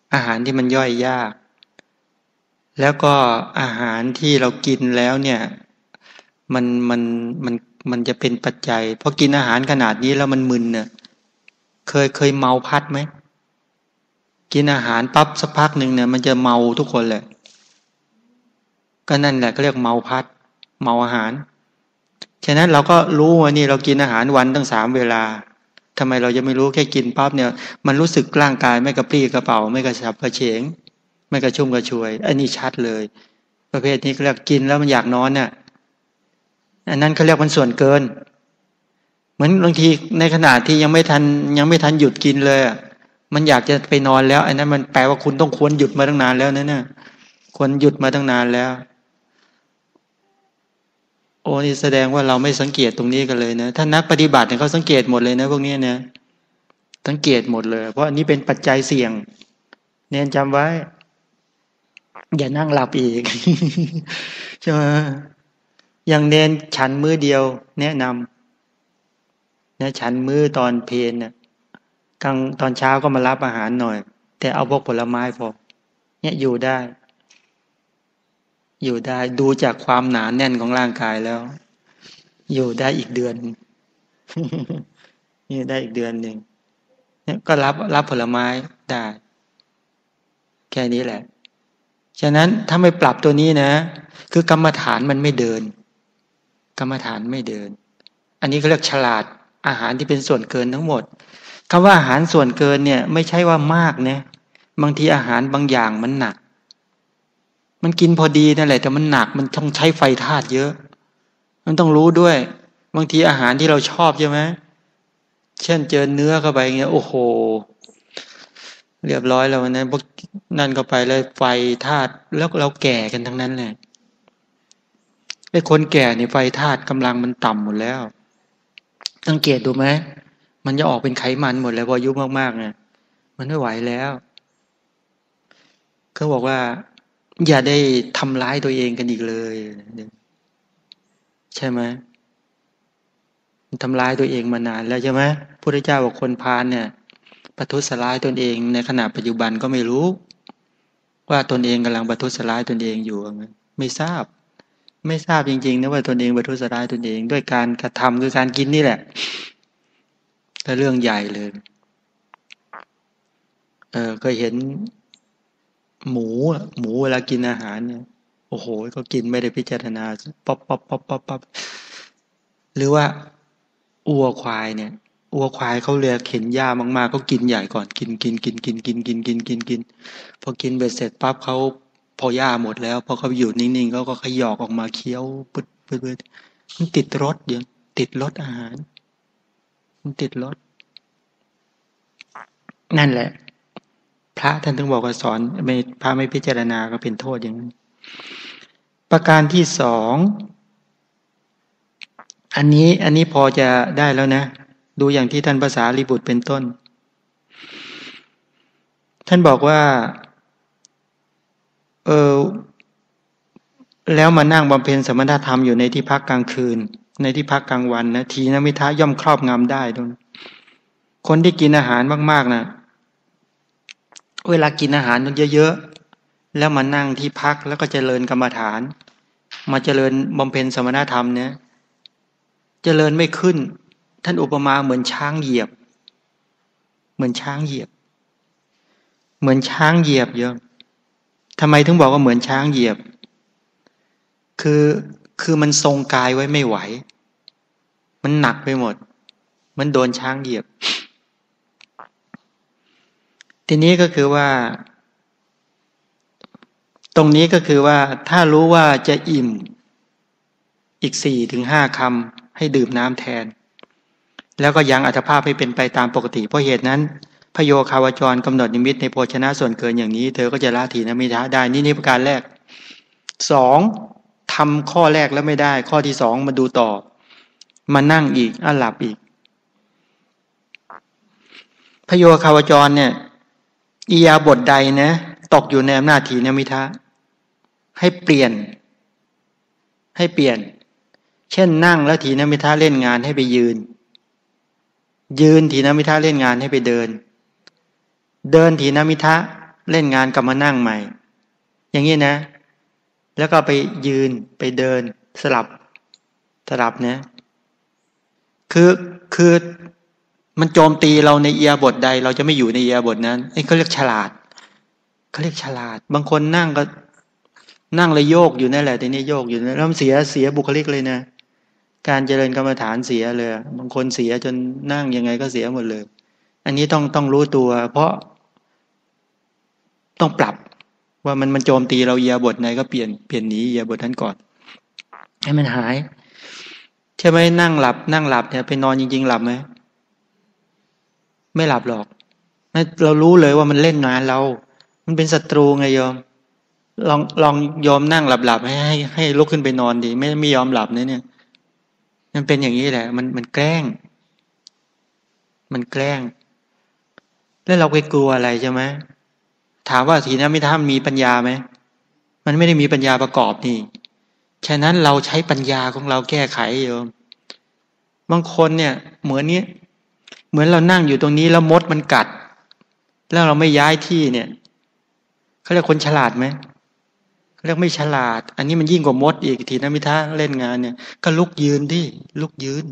อาหารที่มันย่อยยากแล้วก็อาหารที่เรากินแล้วเนี่ยมันมันมันมันจะเป็นปัจจัยพอกินอาหารขนาดนี้แล้วมันมึนเนี่ยเคยเมาพัดไหมกินอาหารปั๊บสักพักหนึ่งเนี่ยมันจะเมาทุกคนเลยก็นั่นแหละก็เรียกเมาพัดเมาอาหารฉะนั้นเราก็รู้ว่านี่เรากินอาหารวันตั้ง3 เวลาทำไมเราจะไม่รู้แค่กินปั๊บเนี่ยมันรู้สึกร่างกายไม่กระปรี้กระเป๋าไม่กระฉับกระเฉงไม่กระชุ่มกระชวยอันนี้ชัดเลยประเภทนี้เขาเรียกกินแล้วมันอยากนอนเนี่ยอันนั้นเขาเรียกมันส่วนเกินเหมือนบางทีในขณะที่ยังไม่ทันหยุดกินเลยมันอยากจะไปนอนแล้วอันนั้นมันแปลว่าคุณต้องควรหยุดมาตั้งนานแล้วนะเนี่ยควรหยุดมาตั้งนานแล้วโอ้นี่แสดงว่าเราไม่สังเกตตรงนี้กันเลยนะถ้านักปฏิบัติเนี่ยเขาสังเกตหมดเลยนะพวกนี้เนี่ยสังเกตหมดเลยเพราะอันนี้เป็นปัจจัยเสี่ยงเน้นจำไว้อย่านั่งหลับอีก ใช่ไหมอย่างเน้นฉันมื้อเดียวแนะนำนะฉันมื้อตอนเพลนเนี่ยกลางตอนเช้าก็มารับอาหารหน่อยแต่เอาพวกผลไม้พอเนี่ยอยู่ได้อยู่ได้ดูจากความหนาแน่นของร่างกายแล้วอยู่ได้อีกเดือน อยู่ได้อีกเดือนหนึ่งเนี่ยก็รับผลไม้ได้แค่นี้แหละฉะนั้นถ้าไม่ปรับตัวนี้นะคือกรรมฐานมันไม่เดินกรรมฐานไม่เดินอันนี้เขาเรียกฉลาดอาหารที่เป็นส่วนเกินทั้งหมดคำว่าอาหารส่วนเกินเนี่ยไม่ใช่ว่ามากนะบางทีอาหารบางอย่างมันหนักมันกินพอดีนั่นแหละแต่มันหนักมันต้องใช้ไฟธาตุเยอะมันต้องรู้ด้วยบางทีอาหารที่เราชอบใช่ไหมเช่นเจอเนื้อเข้าไปเงี้ยโอ้โหเรียบร้อยแล้วนะพวกนั่นเข้าไปเลยไฟธาตุแล้วเราแก่กันทั้งนั้นเลยไอ้คนแก่ในไฟธาตุกำลังมันต่ำหมดแล้วสังเกตดูไหมมันจะออกเป็นไขมันหมดแล้วพออายุมากๆเนี่ยมันไม่ไหวแล้วเขาบอกว่าอย่าได้ทำร้ายตัวเองกันอีกเลยใช่ไหมทำร้ายตัวเองมานานแล้วใช่ไหมพระพุทธเจ้าบอกคนพาลเนี่ยประทุษร้ายตนเองในขณะปัจจุบันก็ไม่รู้ว่าตนเองกำลังประทุษร้ายตนเองอยู่ไม่ทราบไม่ทราบจริงๆนะว่าตนเองประทุษร้ายตนเองด้วยการกระทำคือการกินนี่แหละแต่เรื่องใหญ่เลยเคยเห็นหมูเวลากินอาหารเนี่ยโอ้โหก็กินไม่ได้พิจารณาป๊อปป๊อปป๊อปป๊อปป๊อปหรือว่าอัวควายเนี่ยอัวควายเขาเลียเข็นหญ้ามากๆเขากินใหญ่ก่อนกินพอกินเบ็ดเสร็จปั๊บเขาพอหญ้าหมดแล้วพอเขาอยู่นิ่งๆเขาก็ขยอกออกมาเคี้ยวปึ๊ดมันติดรสเดี๋ยวติดรสอาหารมันติดรสนั่นแหละพระท่านถึงบอกว่าสอนไม่พระไม่พิจารณาก็เป็นโทษอย่างนั้นประการที่สองอันนี้พอจะได้แล้วนะดูอย่างที่ท่านภาษาลิบุตรเป็นต้นท่านบอกว่าเออแล้วมานั่งบำเพ็ญสมณธรรมอยู่ในที่พักกลางคืนในที่พักกลางวันนะทีนมิทะย่อมครอบงำได้ด้วยคนที่กินอาหารมากๆนะเวลากินอาหารเยอะๆแล้วมานั่งที่พักแล้วก็เจริญกรรมฐานมาเจริญบำเพ็ญสมณธรรมเนี่ยเจริญไม่ขึ้นท่านอุปมาเหมือนช้างเหยียบเหมือนช้างเหยียบเหมือนช้างเหยียบเยอะทำไมถึงบอกว่าเหมือนช้างเหยียบคือคือมันทรงกายไว้ไม่ไหวมันหนักไปหมดมันโดนช้างเหยียบทีนี้ก็คือว่าตรงนี้ก็คือว่าถ้ารู้ว่าจะอิ่มอีก4-5 คำให้ดื่มน้ำแทนแล้วก็ยังอัตภาพให้เป็นไปตามปกติเพราะเหตุนั้นพโยคาวจรกำหนดนิมิตในโภชนะส่วนเกินอย่างนี้เธอก็จะละถีนมิทะได้นี่ประการแรก2ทำข้อแรกแล้วไม่ได้ข้อที่2มาดูต่อมานั่งอีกหลับอีกพโยคาวจรเนี่ยอิยาบทใดนะตกอยู่ในอำนาจถีนมิทะให้เปลี่ยนเช่นนั่งแล้วถีนมิทะเล่นงานให้ไปยืนถีนมิทะเล่นงานให้ไปเดินถีนมิทะเล่นงานกลับมานั่งใหม่อย่างนี้นะแล้วก็ไปยืนไปเดินสลับนะคือคือมันโจมตีเราในอิริยาบถใดเราจะไม่อยู่ในอิริยาบถนั้นไอ้เขาเรียกฉลาดเขาเรียกฉลาดบางคนนั่งก็นั่งเลยโยกอยู่นั่นแหละแต่นี่โยกอยู่นะแล้วมันเสียบุคลิกเลยนะการเจริญกรรมฐานเสียเลยบางคนเสียจนนั่งยังไงก็เสียหมดเลยอันนี้ต้องรู้ตัวเพราะต้องปรับว่ามันโจมตีเราอิริยาบถไหนก็เปลี่ยนหนีอิริยาบถนั้นก่อนให้มันหายใช่ไหมนั่งหลับเนี่ยไปนอนจริงๆหลับไหมไม่หลับหรอกเรารู้เลยว่ามันเล่นงานเรามันเป็นศัตรูไงโยมลองยอมนั่งหลับให้ลุกขึ้นไปนอนดีไม่ยอมหลับเนี่ยมันเป็นอย่างนี้แหละมันแกล้งแล้วเราไปกลัวอะไรใช่ไหมถามว่าทีนั้นไม่ท่ามีปัญญาไหมมันไม่ได้มีปัญญาประกอบนี่ฉะนั้นเราใช้ปัญญาของเราแก้ไขโยมบางคนเนี่ยเหมือนเรานั่งอยู่ตรงนี้แล้วมดมันกัดแล้วเราไม่ย้ายที่เนี่ยเขาเรียกคนฉลาดไหมเขาเรียกไม่ฉลาดอันนี้มันยิ่งกว่ามดอีกทีนะมิท้าเล่นงานเนี่ยก็ลุกยืนดิลุกยืน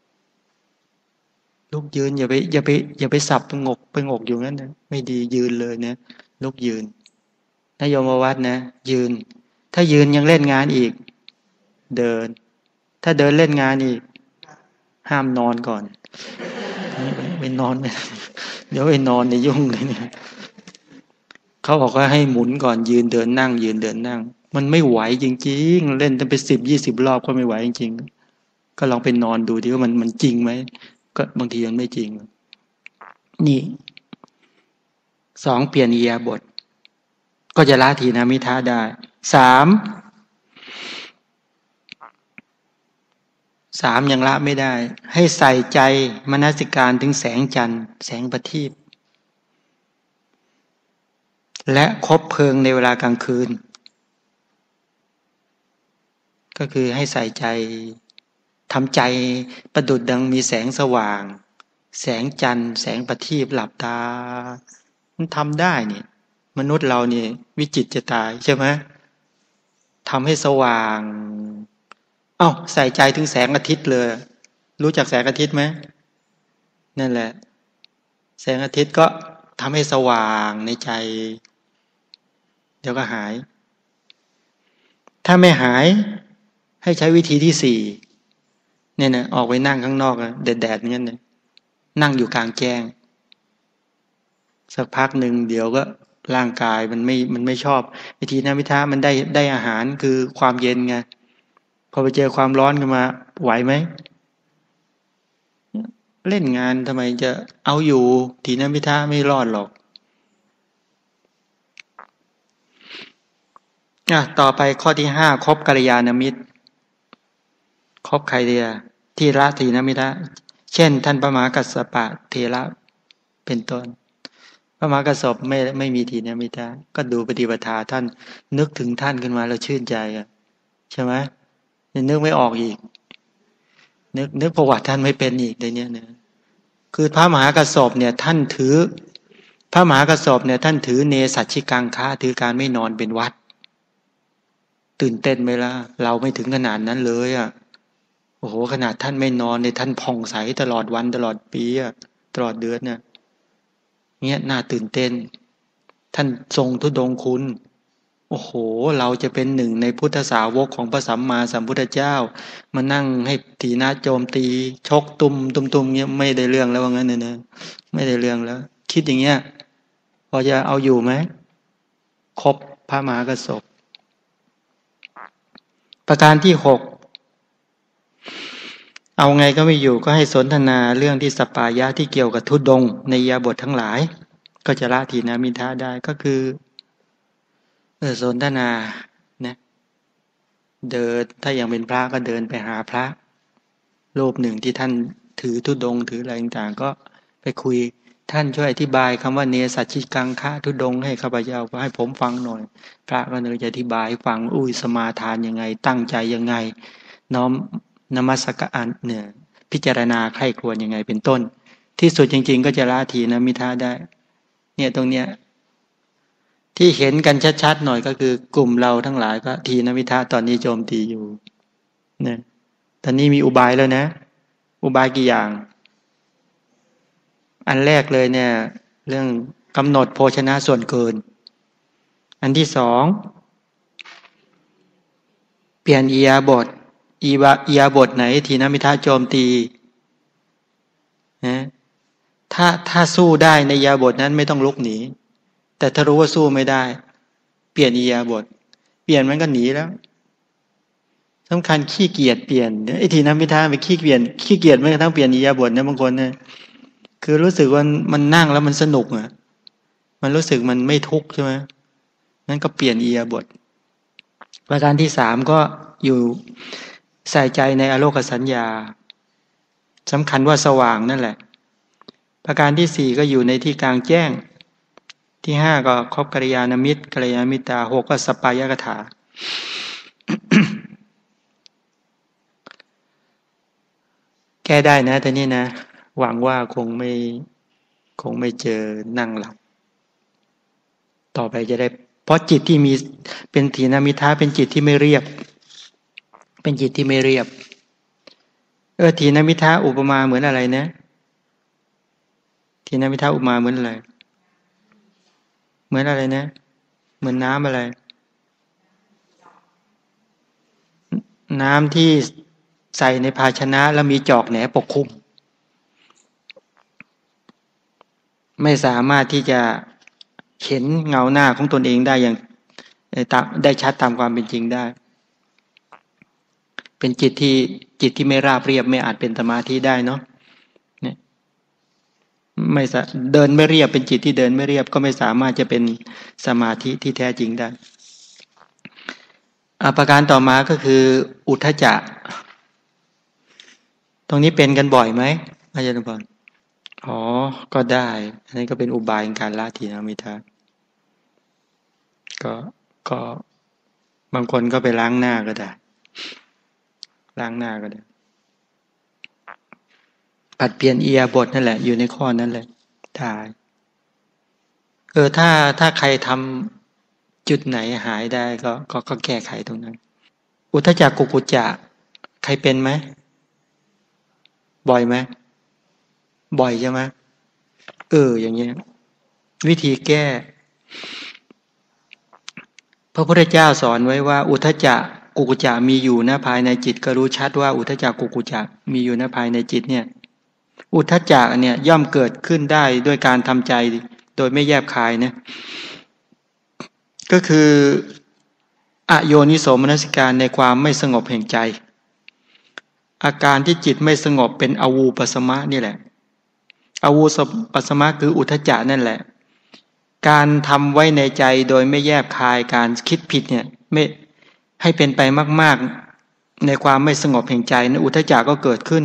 อย่าไปสับไปงกอยู่งั้นนะไม่ดียืนเลยนะลุกยืนนายโยมวัดนะยืนถ้ายืนยังเล่นงานอีกเดินถ้าเดินเล่นงานอีกห้ามนอนก่อนไปนอนไม่เดี๋ยวไปนอนในยุ่งเลยเนี่ยเขาบอกว่าให้หมุนก่อนยืนเดินนั่งยืนเดินนั่งมันไม่ไหวจริงๆเล่นตั้งไป10-20 รอบก็ไม่ไหวจริงๆก็ลองไปนอนดูดิว่ามันจริงไหมก็บางทีมันไม่จริงนี่2เปลี่ยนอิริยาบถก็จะละทีนามิทะได้3ยังละไม่ได้ให้ใส่ใจมนสิการถึงแสงจันทร์แสงประทีปและคบเพลิงในเวลากลางคืนก็คือให้ใส่ใจทำใจประดุจดังมีแสงสว่างแสงจันทร์แสงประทีปหลับตามันทำได้นี่มนุษย์เรานี่วิจิตรจะตายใช่ไหมทำให้สว่างใส่ใจถึงแสงอาทิตย์เลยรู้จักแสงอาทิตย์ไหมนั่นแหละแสงอาทิตย์ก็ทำให้สว่างในใจเดี๋ยวก็หายถ้าไม่หายให้ใช้วิธีที่4เนี่ยนะออกไปนั่งข้างนอกแดดๆงั้นเนี่ยนั่งอยู่กลางแจ้งสักพักหนึ่งเดี๋ยวก็ร่างกายมันไม่ชอบวิธีนามิทะมันได้อาหารคือความเย็นไงพอไปเจอความร้อนขึ้นมาไหวไหมเล่นงานทำไมจะเอาอยู่ทีนามิทะไม่รอดหรอกต่อไปข้อที่5คบกัลยาณมิตรคบใครเดียที่ละทีนามิทะเช่นท่านพระมหากัสสปะเถระเป็นต้นพระมหากัสสปไม่มีทีนามิทะก็ดูปฏิปทาท่านนึกถึงท่านขึ้นมาแล้วชื่นใจใช่ไหมนึกไม่ออกอีกนึกประวัติท่านไม่เป็นอีกในเนี้ยนะคือพระมหากัสสปเนี่ยท่านถือพระมหากัสสปเนี่ยท่านถือเนสัชชิกังคะถือการไม่นอนเป็นวัดตื่นเต้นไหมล่ะเราไม่ถึงขนาดนั้นเลยโอ้โหขนาดท่านไม่นอนในท่านผ่องใสตลอดวันตลอดปีตลอดเดือนเนี่ยน่าตื่นเต้นท่านทรงธุดงค์คุณโอ้โหเราจะเป็นหนึ่งในพุทธสาวกของพระสัมมาสัมพุทธเจ้ามานั่งให้ทีนะโจมตีชกตุ่มเงี้ยไม่ได้เรื่องแล้วว่างั้นนะไม่ได้เรื่องแล้วคิดอย่างเงี้ยพอจะเอาอยู่ไหมครบพระมหากษัตริย์ประการที่6เอาไงก็ไม่อยู่ก็ให้สนทนาเรื่องที่สปายะที่เกี่ยวกับธุดงค์ในยาบททั้งหลายก็จะละทีนามิทะได้ก็คือสนทนานะเดินถ้าอย่างเป็นพระก็เดินไปหาพระรูปหนึ่งที่ท่านถือธุดงค์ถืออะไรต่างๆก็ไปคุยท่านช่วยอธิบายคำว่าเนสัชชิกังคะธุดงค์ให้ข้าพเจ้าให้ผมฟังหน่อยพระก็เลยจะอธิบายฟังสมาทานยังไงตั้งใจยังไงน้อมนมัสการเนี่ยพิจารณาใคร่ครวญยังไงเป็นต้นที่สุดจริงๆก็จะละทีนะมิทาได้เนี่ยตรงเนี้ยที่เห็นกันชัดๆหน่อยก็คือกลุ่มเราทั้งหลายก็ทีนมิทะตอนนี้โจมตีอยู่เนี่ยตอนนี้มีอุบายแล้วนะอุบายกี่อย่างอันแรกเลยเนี่ยเรื่องกำหนดโภชนะส่วนเกินอันที่สองเปลี่ยนอิริยาบถอิริยาบถไหนทีนมิทะโจมตีนะถ้าสู้ได้ในอิริยาบถนั้นไม่ต้องลุกหนีแต่ถ้ารู้ว่าสู้ไม่ได้เปลี่ยนอิริยาบถเปลี่ยนมันก็หนีแล้วสำคัญขี้เกียจเปลี่ยนไอ้ทีนมิทะไปขี้เกียจไม่กระทั่งเปลี่ยนอิริยาบถนะบางคนเนี่ยคือรู้สึกว่ามันนั่งแล้วมันสนุกอ่ะมันรู้สึกมันไม่ทุกข์ใช่ไหมนั่นก็เปลี่ยนอิริยาบถประการที่สามก็อยู่ใส่ใจในอโลกสัญญาสำคัญว่าสว่างนั่นแหละประการที่สี่ก็อยู่ในที่กลางแจ้งที่ห้าก็คบกัลยาณมิตรกัลยาณมิตราหกก็สัปปายกถา แก้ได้นะแต่นี่นะหวังว่าคงไม่เจอนั่งหลับต่อไปจะได้เพราะจิตที่มีเป็นถีนมิทะเป็นจิตที่ไม่เรียบเป็นจิตที่ไม่เรียบถีนมิทะอุปมาเหมือนอะไรนะถีนมิทะอุปมาเหมือนอะไรเหมือนอะไรนะเหมือนน้ำอะไรน้ำที่ใส่ในภาชนะแล้วมีจอกแหนปกคลุมไม่สามารถที่จะเห็นเงาหน้าของตนเองได้อย่างได้ชัดตามความเป็นจริงได้เป็นจิตที่ไม่ราบเรียบไม่อาจเป็นสมาธิได้เนาะเนี่ยไม่เดินไม่เรียบเป็นจิตที่เดินไม่เรียบก็ไม่สามารถจะเป็นสมาธิที่แท้จริงได้ประการต่อมาก็คืออุทธัจจะตรงนี้เป็นกันบ่อยไหมอาจารย์พรอ๋อก็ได้อันนี้ก็เป็นอุบายในการละถีนมิทะก็บางคนก็ไปล้างหน้าก็ได้ล้างหน้าก็ได้ผัดเปลี่ยนอิริยาบถนั่นแหละอยู่ในข้อนั้นเลยได้ถ้าใครทำจุดไหนหายได้ก็แก้ไขตรงนั้นอุทธัจจะกุกุจจะใครเป็นไหมบ่อยไหมบ่อยใช่ไหมอย่างเงี้ยวิธีแก้พระพุทธเจ้าสอนไว้ว่าอุทธัจจะกุกุจจะมีอยู่ณภายในจิตก็รู้ชัดว่าอุทธัจจะกุกุจจะมีอยู่ณภายในจิตเนี่ยอุทธัจจะเนี่ยย่อมเกิดขึ้นได้ด้วยการทำใจโดยไม่แยบคายนะก็คืออโยนิโสมนสิการในความไม่สงบแห่งใจอาการที่จิตไม่สงบเป็นอวูปสมะนี่แหละอวูปสมะคืออุทธัจจะนั่นแหละการทำไว้ในใจโดยไม่แยบคายการคิดผิดเนี่ยไม่ให้เป็นไปมากๆในความไม่สงบแห่งใจนะอุทธัจจะก็เกิดขึ้น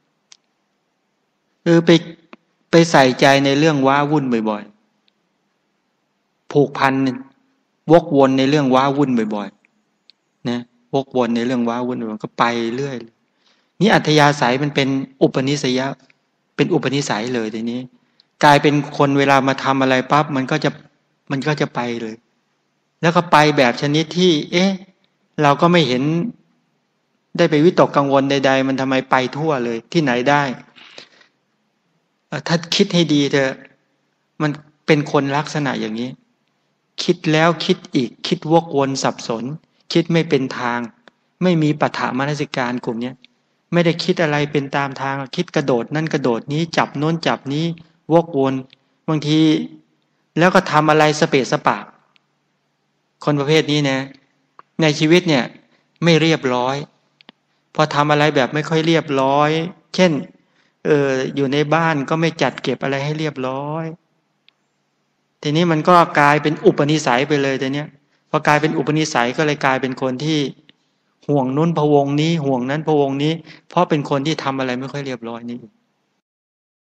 ไปใส่ใจในเรื่องว้าวุ่นบ่อยๆผูกพันวกวนในเรื่องว้าวุ่นบ่อยๆนะวกวนในเรื่องว้าวุ่นบ่อยก็ไปเรื่อยนี่อัธยาศัยมันเป็นอุปนิสัยเป็นอุปนิสัยเลยทีนี้กลายเป็นคนเวลามาทำอะไรปั๊บมันก็จะไปเลยแล้วก็ไปแบบชนิดที่เราก็ไม่เห็นได้ไปวิตกกังวลใดๆมันทำไมไปทั่วเลยที่ไหนได้ถ้าคิดให้ดีเถอะมันเป็นคนลักษณะอย่างนี้คิดแล้วคิดอีกคิดวกวนสับสนคิดไม่เป็นทางไม่มีปัฏฐามนสิการกลุ่มนี้ไม่ได้คิดอะไรเป็นตามทางคิดกระโดดนั่นกระโดดนี้จับโน้นจับนี้วกวนบางทีแล้วก็ทำอะไรสเปะสปะคนประเภทนี้นะในชีวิตเนี่ยไม่เรียบร้อยพอทำอะไรแบบไม่ค่อยเรียบร้อยเช่นอยู่ในบ้านก็ไม่จัดเก็บอะไรให้เรียบร้อยทีนี้มันก็กลายเป็นอุปนิสัยไปเลยแต่เนี้ยพอกลายเป็นอุปนิสัยก็เลยกลายเป็นคนที่ห่วงนู้นพะวงนี้ห่วงนั้นพะวงนี้เพราะเป็นคนที่ทำอะไรไม่ค่อยเรียบร้อยนี่